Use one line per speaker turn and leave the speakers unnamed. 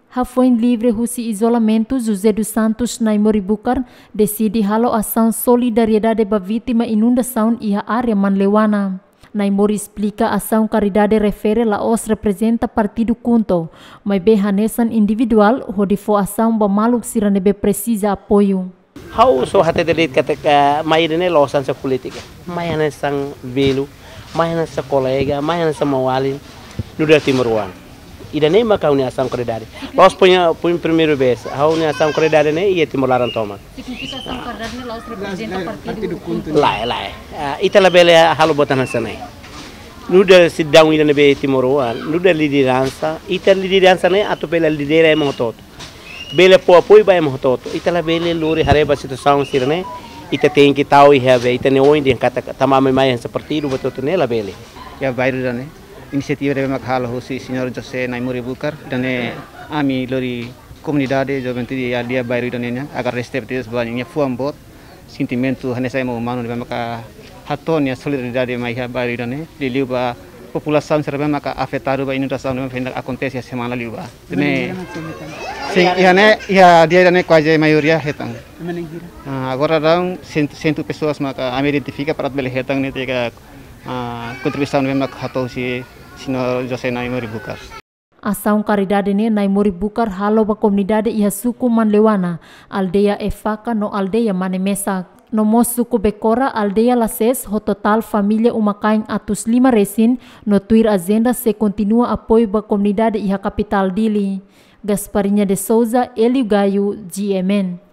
Rafoin livre husi isolamento José dos Santos Naimori Bucar decide halo ação solidariedade para vítima inundação e a área Manlewana. Naimori explica ação caridade refere la os representa partido kunto, mas behanesan individual hodi fo ação ba maluk siranebe precisa apoio.
How so hati delit ketika mairine losan sa politika, mayan sang velo, mayan sa kolega, mayan sa mawalin, nuda timuruan. Ida nem macau ni ação caridade. Los punha primeiro vez, how ni ação caridade ne ia timularan toma.
Significa ação caridade ne los representa partido kunto.
Lai. Ita la bele halo botan sanai. Nuda sidang ida nebe timuruan, nuda liderança, ita liderança ne atau bele lidera emotot. Bele po apoio ba emotot. Ita la bele lori hareba situação sirne. Ita tem que tahu ihave, ita ne oin dia kata tamame mai sa partido betul ne la bele.
Ya bairro ne. Inisiativa de Makhal Hosi Senhor José Naimori Bucar dan ami lori comunidade juventude ya dia bairro dan agar restreptif sebanyak fuam bot sentimento hanya saya mau manu de maka haton ya solidariedade mai ha bairro dan liu ba população serba maka afetado ba inundação de fenda acontece a semana liu ba ne sim ya dia dan quase maioria hetang agora dão 100 pessoas maka ami identifica para bele hetang ne tega contribuição de maka si Senhor José Naimori Bucar.
Ação caridade ne Naimori Bucar halo ba comunidade iha suku Manlewana, aldeia Efaka no aldeia Manemesak. No mo suku Bekora aldeia Laces ho total família umakain atus 5 resin no tuir agenda se continua apoio ba comunidade iha capital Dili. Gasparinya de Souza, Elio Gaio, GMN.